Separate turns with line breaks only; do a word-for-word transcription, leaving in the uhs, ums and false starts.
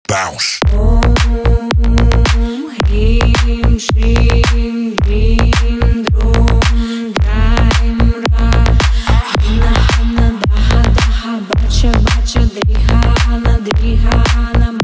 bounce.
Om Hrim Shrim Hrim Drum Graim Ra Hana Hana Daha Daha Bacha Bacha Drihana Drihana